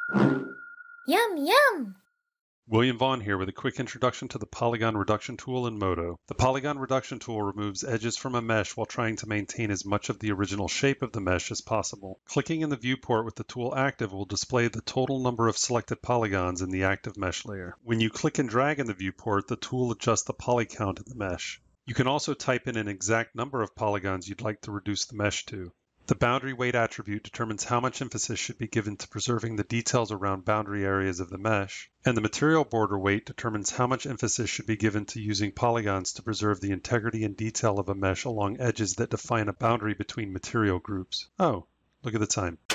Yum, yum! William Vaughn here with a quick introduction to the Polygon Reduction tool in MODO. The Polygon Reduction tool removes edges from a mesh while trying to maintain as much of the original shape of the mesh as possible. Clicking in the viewport with the tool active will display the total number of selected polygons in the active mesh layer. When you click and drag in the viewport, the tool adjusts the poly count in the mesh. You can also type in an exact number of polygons you'd like to reduce the mesh to. The boundary weight attribute determines how much emphasis should be given to preserving the details around boundary areas of the mesh, and the material border weight determines how much emphasis should be given to using polygons to preserve the integrity and detail of a mesh along edges that define a boundary between material groups. Oh, look at the time.